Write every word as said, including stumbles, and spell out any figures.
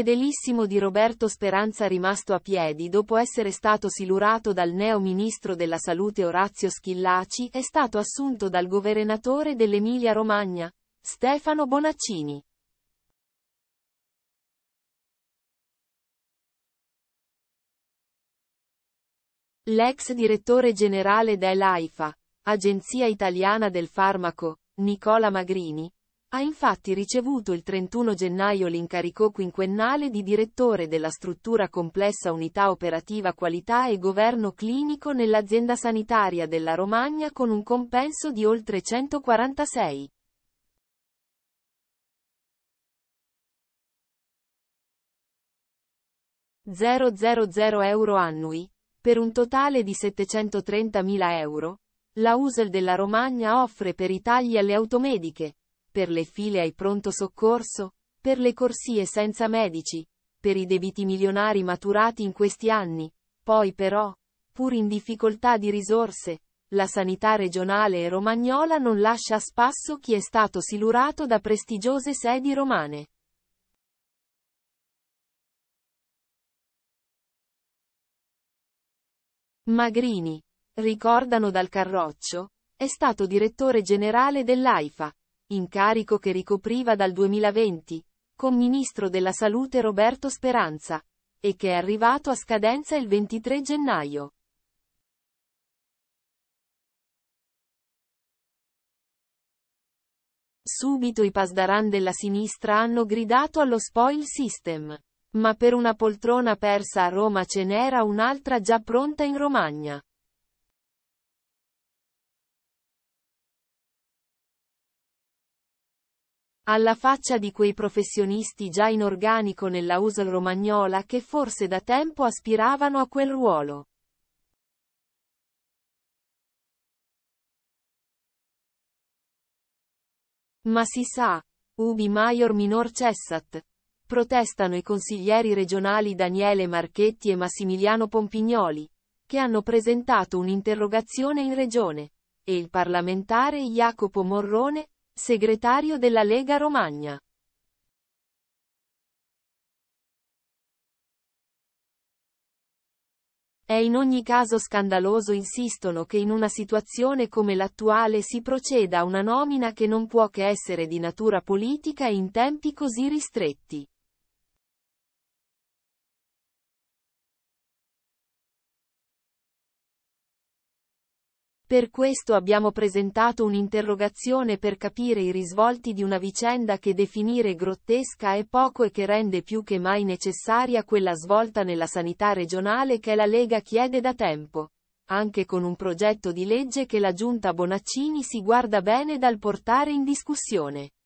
fedelissimo di Roberto Speranza rimasto a piedi dopo essere stato silurato dal neo-ministro della Salute Orazio Schillaci, è stato assunto dal governatore dell'Emilia-Romagna, Stefano Bonaccini. L'ex direttore generale dell'AIFA, Agenzia Italiana del Farmaco, Nicola Magrini, ha infatti ricevuto il trentuno gennaio l'incarico quinquennale di direttore della struttura complessa Unità Operativa Qualità e Governo Clinico nell'azienda sanitaria della Romagna con un compenso di oltre centoquarantasei mila euro annui, per un totale di settecentotrentamila euro. La U S L della Romagna offre per i tagli alle automediche, per le file ai pronto soccorso, per le corsie senza medici, per i debiti milionari maturati in questi anni. Poi però, pur in difficoltà di risorse, la sanità regionale e romagnola non lascia a spasso chi è stato silurato da prestigiose sedi romane. Magrini, ricordano dal Carroccio, è stato direttore generale dell'AIFA, incarico che ricopriva dal duemilaventi, con ministro della Salute Roberto Speranza, e che è arrivato a scadenza il ventitré gennaio. Subito i pasdaran della sinistra hanno gridato allo spoil system. Ma per una poltrona persa a Roma ce n'era un'altra già pronta in Romagna. Alla faccia di quei professionisti già in organico nella U S L romagnola che forse da tempo aspiravano a quel ruolo. Ma si sa, ubi maior minor cessat. Protestano i consiglieri regionali Daniele Marchetti e Massimiliano Pompignoli, che hanno presentato un'interrogazione in regione, e il parlamentare Jacopo Morrone, segretario della Lega Romagna. È in ogni caso scandaloso, insistono, che in una situazione come l'attuale si proceda a una nomina che non può che essere di natura politica e in tempi così ristretti. Per questo abbiamo presentato un'interrogazione per capire i risvolti di una vicenda che definire grottesca è poco e che rende più che mai necessaria quella svolta nella sanità regionale che la Lega chiede da tempo, anche con un progetto di legge che la giunta Bonaccini si guarda bene dal portare in discussione.